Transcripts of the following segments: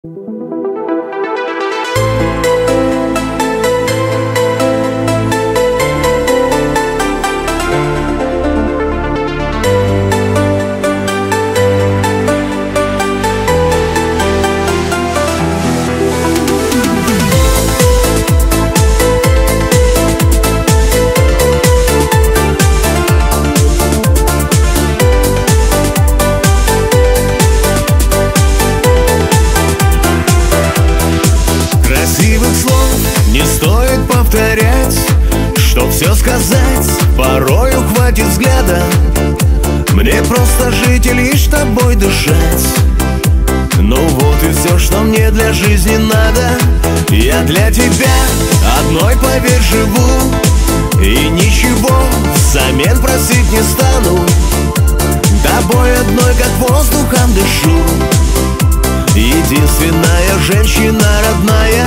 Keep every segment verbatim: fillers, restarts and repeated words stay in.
Чтоб все сказать, порою хватит взгляда. Мне просто жить и лишь тобой дышать. Ну вот и все, что мне для жизни надо. Я для тебя одной, поверь, живу. И ничего взамен просить не стану. Тобой одной, как воздухом дышу. Единственная женщина родная.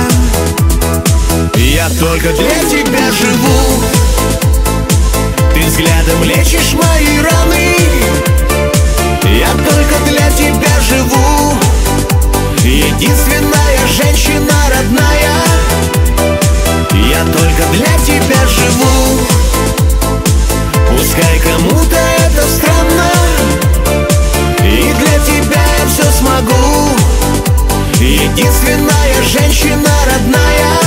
Я только для тебя живу. Ты взглядом лечишь мои раны. Я только для тебя живу. Единственная женщина родная. Я только для тебя живу. Пускай кому-то это странно, и для тебя я все смогу. Единственная женщина родная.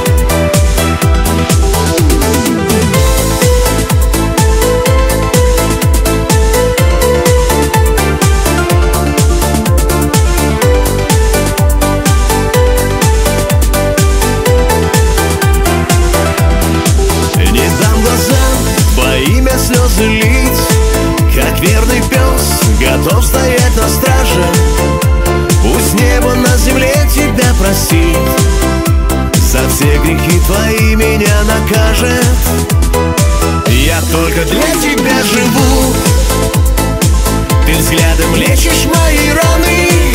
Слезы лить, как верный пес, готов стоять на страже. Пусть небо на земле тебя просит, за все грехи твои меня накажет. Я только для тебя живу. Ты взглядом лечишь мои раны.